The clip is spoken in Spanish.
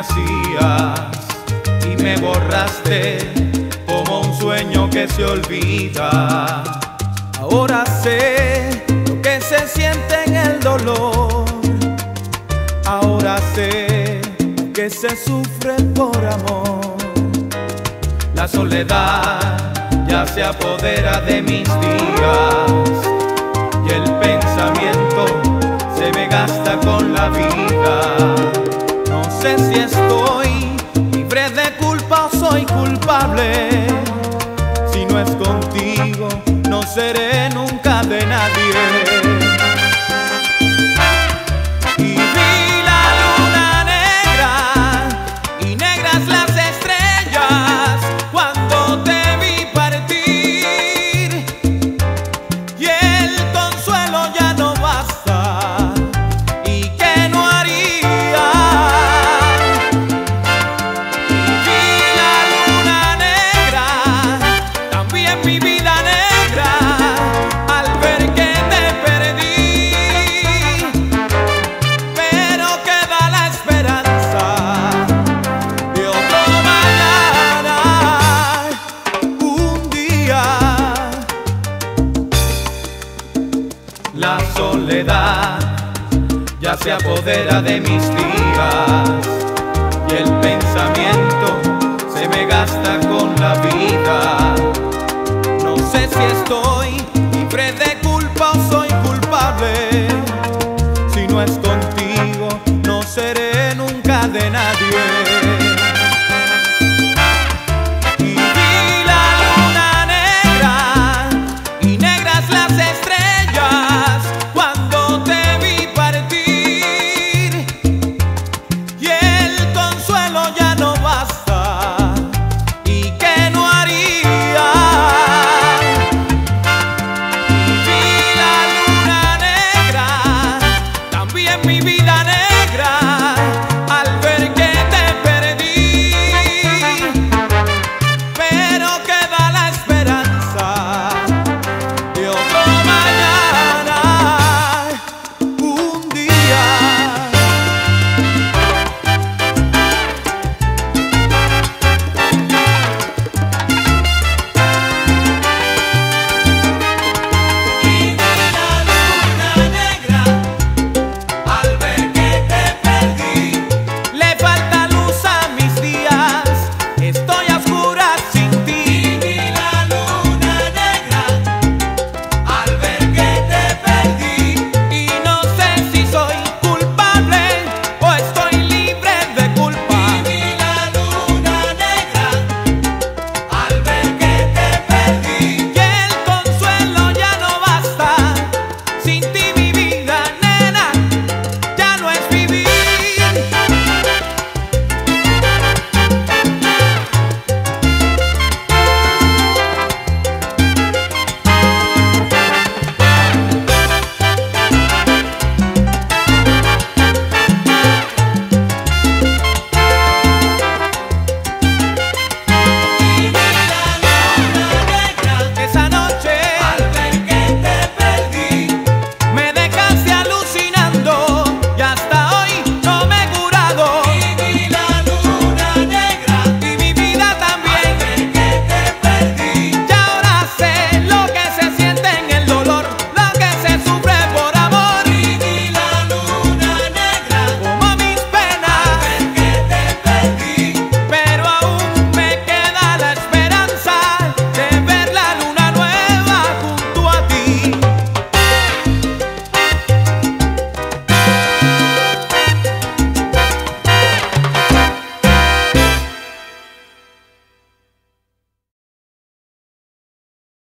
hacías y me borraste como un sueño que se olvida. Ahora sé lo que se siente en el dolor. Ahora sé lo que se sufre por amor. La soledad ya se apodera de mis días y el pensamiento se me gasta con la vida. No sé si estoy libre de culpa o soy culpable. Si no es contigo, no seré nunca de nadie. Y vi la luna negra y negras las estrellas cuando te vi partir, y el consuelo ya no basta. ¿Y qué no haría? Y vi la luna negra, también mi vida negra, al ver que te perdí. Pero queda la esperanza de otro mañana, un día. La soledad ya se apodera de mis días y el pensamiento se me gasta con la vida.